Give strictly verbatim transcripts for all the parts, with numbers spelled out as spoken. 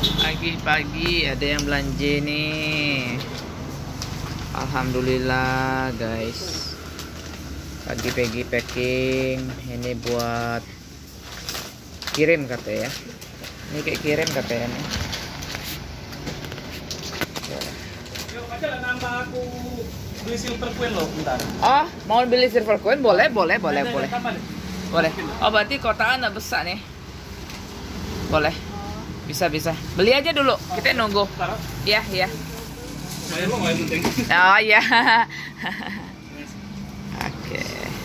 Pagi-pagi ada yang belanja nih. Alhamdulillah guys. Pagi-pagi packing. Ini buat kirim katanya ya. Ini kayak kirim katanya nih. Nambah aku beli silver coin loh bentar. Oh, mau beli silver coin? Boleh, boleh, boleh, boleh. Boleh. Oh, berarti kotaan udah besar nih. Boleh. Bisa, bisa. Beli aja dulu. Kita nunggu. Iya, iya. Oh, iya. Oke.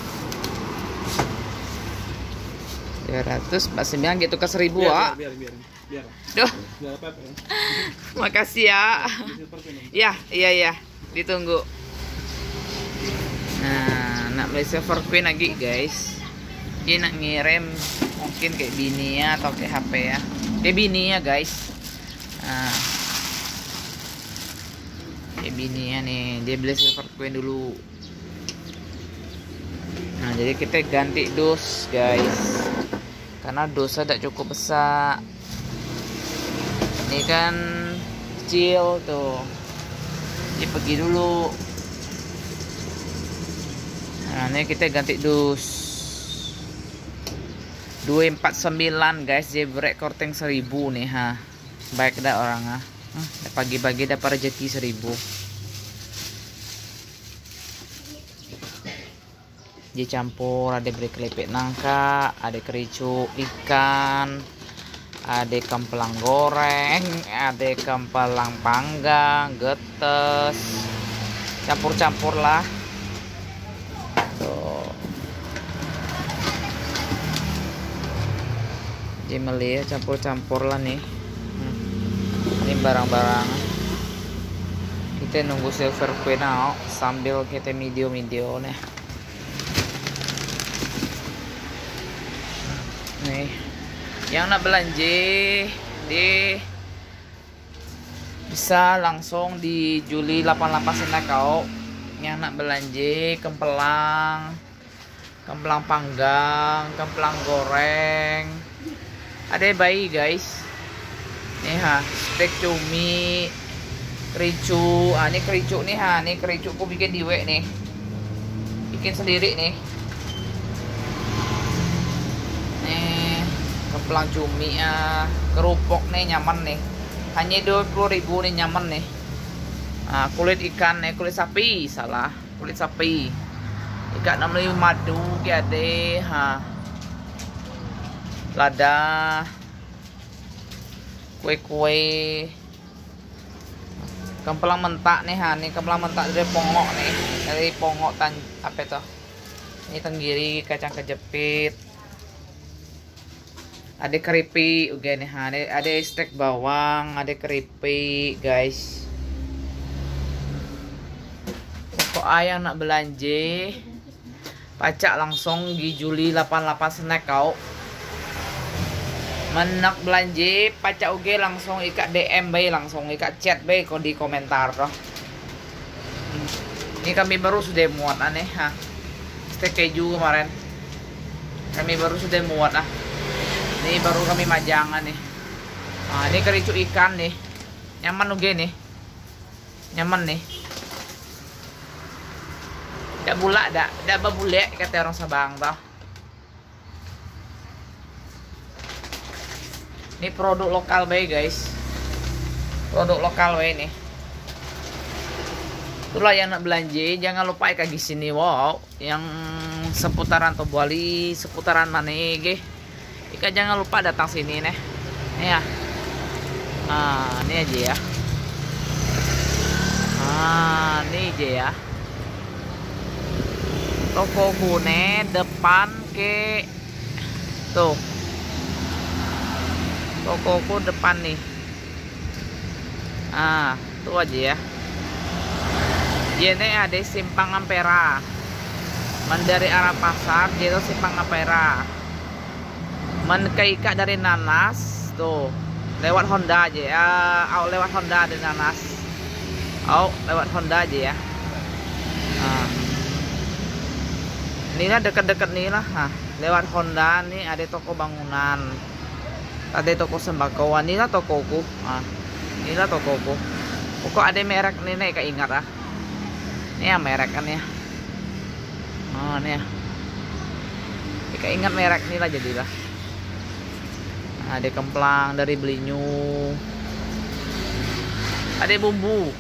dua ratus empat puluh sembilan gitu ke seribu, Wak. Biar, biar, biar. Duh. Biar apa ya? Makasih ya. Iya, iya, iya. Ditunggu. Nah, nak beli silver queen lagi, guys. Ini nak ngirim mungkin kayak bini ya atau kayak H P ya. Kayak bini ya, guys. Nah. Kayak bini ya nih. Dia beli silver queen dulu. Nah, jadi kita ganti dos, guys. Karena dosnya tidak cukup besar. Ini kan kecil tuh. Jadi pergi dulu. Nah, ini kita ganti dus. dua empat sembilan guys, jebrek korteng seribu nih ha. Baik dah orang ha. Pagi-pagi dapat rezeki seribu. Dicampur, ada beri kelipik nangka, ada kericuk ikan, ada kempelang goreng, ada kempelang panggang, getes, campur-campur lah. Tuh. Jemeli ya, campur-campur lah nih. Hmm. Ini barang-barang. Kita nunggu silver queen out sambil kita video-video nih. Nih, yang nak belanja di bisa langsung di Juli delapan puluh delapan sana kau. Yang nak belanja kempelang, kempelang panggang, kempelang goreng. Ada bayi guys. Nih ha, steak cumi, kericuk. Ah, ini kericuk nih ha, nih kericukku bikin di wek nih. Bikin sendiri nih. Kempelang cumi ya, kerupuk nih nyaman nih, hanya dua puluh ribu nih nyaman nih. Nah, kulit ikan nih, kulit sapi salah, kulit sapi ikan namanya madu gede ha, lada, kue-kue, kempelang mentak nih ha, nih kempelang mentak dari pongok nih, dari pongok tan apa itu, ini tenggiri, kacang kejepit. Ada keripik juga nih, ada, ada steak bawang, ada keripik guys. Pokok ayah nak belanja pacak langsung di Juli delapan puluh delapan snack kau. Menak belanja pacak uge langsung ikat D M bay, langsung ikat chat bay kau di komentar toh. Ini kami baru sudah muat aneh ha. Steak keju kemarin. Kami baru sudah muat ah. Ini baru kami majangan nih. Nah, ini kericuk ikan nih. Nyaman uge nih. Nyaman nih. Dak bulak dak, dak babulek kata orang Sabang toh. Ini produk lokal bae guys. Produk lokal bae nih. Itulah yang nak belanja, jangan lupa ikat di sini wow, yang seputaran Tobuali, seputaran Manege. Ika jangan lupa datang sini nih. Nih ya. Ah, ini aja ya. Ah, ini aja ya. Toko Kune depan ke tuh. Tokoku depan nih. Ah, tuh aja ya. Ini ada simpang Ampera. Dari arah pasar, dia itu simpang Ampera. Menkeika dari Nanas tuh lewat Honda aja ya, oh, lewat Honda dari Nanas, oh lewat Honda aja ya. Nah, ini lah dekat-dekat nih lah, nah, lewat Honda nih ada toko bangunan. Ada toko sembako. Wah, inilah tokoku. Ah, inilah tokoku. Pokok ada merek nih nih kayak ingat ah. Ini ya merek kan ya. Oh, ini ya. Kayak ingat merek nih lah jadilah. Nah, ada kemplang dari Belinyu. Ada bumbu.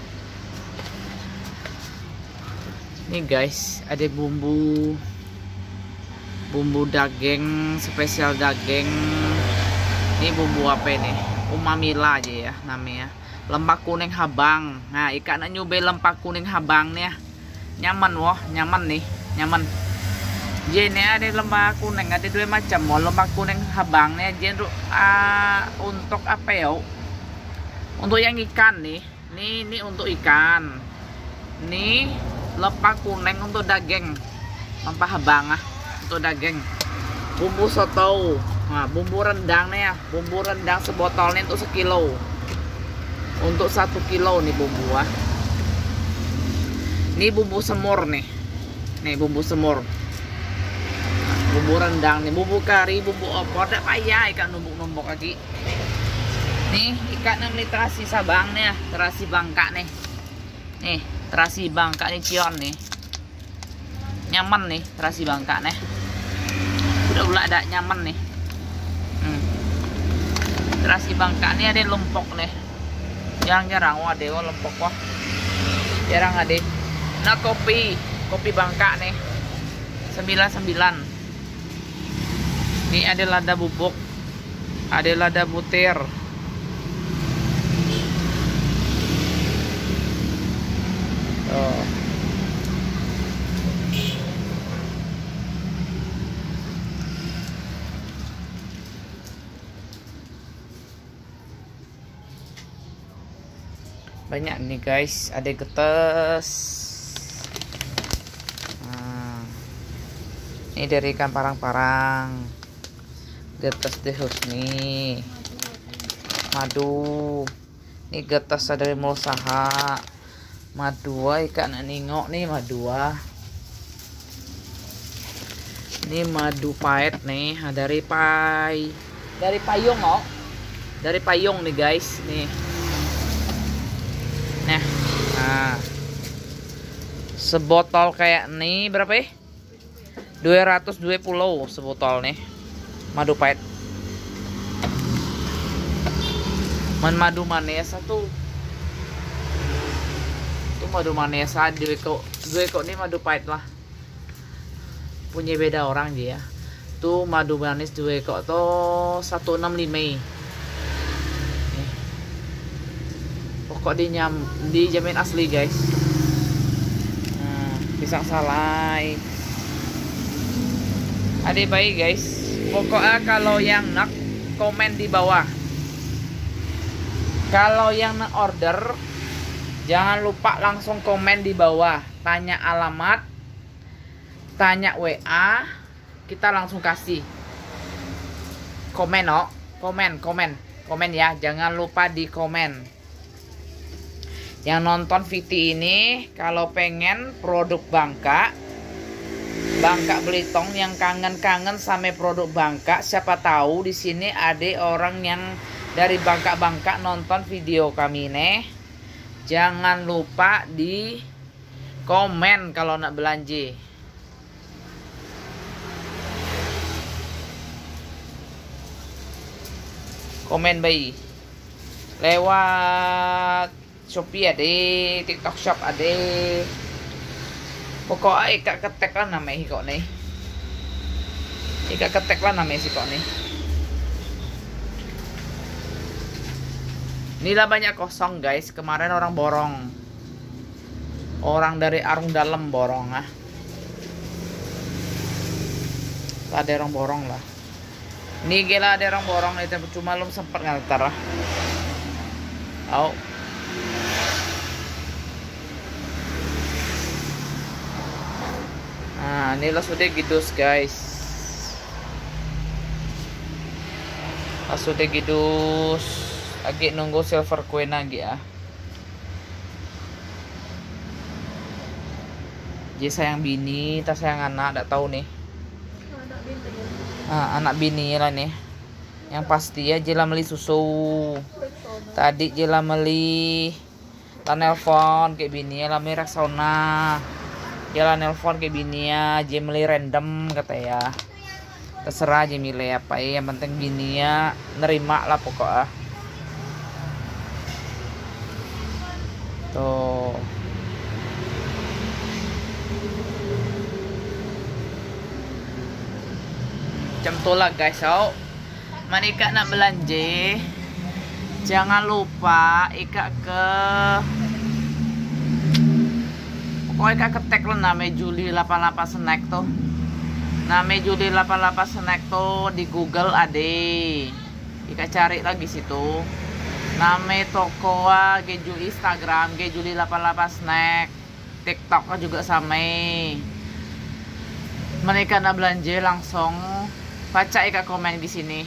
Nih guys, ada bumbu. Bumbu daging, spesial daging. Ini bumbu apa ini? Umamila aja ya namanya. Lempak kuning habang. Nah, ikan nyobain lempak kuning habang nih. Nyaman wah, nyaman nih, nyaman. Jadi ada lempak kuning, ada dua macam. Mau lempak kuning habang nih, jadi uh, untuk apa ya? Untuk yang ikan nih. Nih, ini untuk ikan. Nih lempak kuning untuk daging. Lempak habang ah, untuk daging. Bumbu soto. Nah, bumbu rendang nih ya, bumbu rendang sebotol nih untuk sekilo. Untuk satu kilo nih bumbu ah. Ini bumbu semur nih. Nih bumbu semur. Nah, bumbu rendang nih, bumbu kari, bumbu opor, tak payah ikan numbuk-numbuk lagi. Nih ikan namanya terasi sabang nih ya, terasi bangka nih. Nih terasi bangka nih cion nih. Nyaman nih terasi bangka nih. Udah-udah ada nyaman nih. Hmm. Terasi bangka nih ada lempok nih. Jarang-jarang wah dewa lempok wah. Jarang ada. Nah kopi, kopi bangka nih. sembilan puluh sembilan. Ini ada lada bubuk. Ada lada butir. Oh. Banyak nih guys, ada getes. Nah, ini dari ikan parang-parang. Getes deh nih. Madu. Ini getes dari Mulsaha. Madua ikan ningok nih madua. Ini madu pahit nih dari pai dari payung oh. Dari payung nih guys nih. Nah, nah. Sebotol kayak nih berapa ya? dua ratus dua puluh sebotol nih. Madu pahit. Man madu manis satu. Itu madu manis dua kok. Dua kok nih madu pahit lah. Punya beda orang dia. Tuh madu manis dua kok tuh seratus enam puluh lima. Pokok dinyam dijamin asli guys. Nah, pisang salai. Ada baik guys. Pokoknya kalau yang nak komen di bawah. Kalau yang nak order jangan lupa langsung komen di bawah. Tanya alamat, tanya W A, kita langsung kasih. Komen oh, komen, komen, komen ya. Jangan lupa di komen. Yang nonton video ini kalau pengen produk Bangka, Bangka Belitung yang kangen-kangen sama produk Bangka, siapa tahu di sini ada orang yang dari Bangka-Bangka nonton video kami nih. Jangan lupa di komen kalau nak belanja. Komen bayi. Lewat Shopee ada, TikTok Shop ada. Pokoknya ikat ketek lah namanya kok nih. Ikat ketek lah namanya sih kok nih. Inilah banyak kosong guys. Kemarin orang borong. Orang dari Arung Dalam borong ah. Ada orang borong lah. Ini gila ada orang borong itu cuma belum sempat ngantar lah. Oh. Nah, ini lah sudah gidus guys. Lah sudah gidus. Lagi nunggu silver queen lagi ya. Jadi sayang bini, tak sayang anak, tak tahu nih. Ah, anak bini lah nih. Yang pasti ya jela meli susu. Tadi jela meli la nelpon kayak bini ya lami reksona. Jela nelpon kayak bini ya, je meli random kata ya. Terserah aja milih apa ya, yang penting bini ya nerima lah pokoknya. Tuh. Macam tu lah guys. So, mana Ika nak belanja, jangan lupa Ika ke pokoknya Ika ketek lah nama Juli delapan puluh delapan snack tuh. Nama Juli delapan puluh delapan snack tuh di Google ada. Ika cari lagi situ. Nama toko ge Juli Instagram ge Juli delapan puluh delapan snack. TikTok juga sama. Mereka nak belanja langsung baca Ika komen di sini.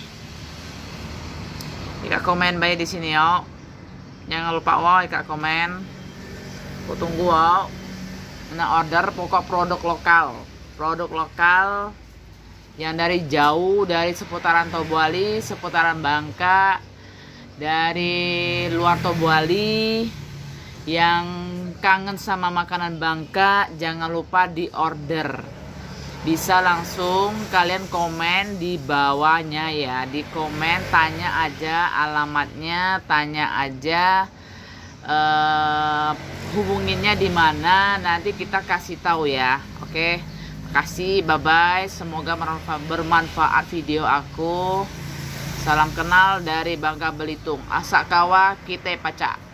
Ika komen baik di sini yo. Jangan lupa wow Ika komen. Aku tunggu wow. Nah order pokok produk lokal. Produk lokal yang dari jauh, dari seputaran Tobuali, seputaran Bangka, dari luar Tobuali, yang kangen sama makanan Bangka, jangan lupa di order. Bisa langsung kalian komen di bawahnya ya, di komen tanya aja alamatnya, tanya aja uh, hubunginnya di mana, nanti kita kasih tahu ya. Oke, kasih, bye bye, semoga bermanfaat video aku. Salam kenal dari Bangka Belitung. Asa kawa kita paca.